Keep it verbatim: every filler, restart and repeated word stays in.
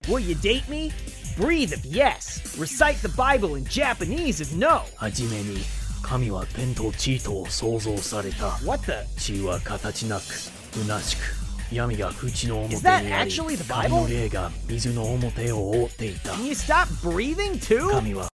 Will you date me? Breathe if yes. Recite the Bible in Japanese if no. はじめに神は天と地とを創造された。 What the? 地は形なく虚しく、闇が淵の表 Is that にあり、 actually the 神 Bible? の霊が水の表を覆っていた。 Can you stop breathing too? 神は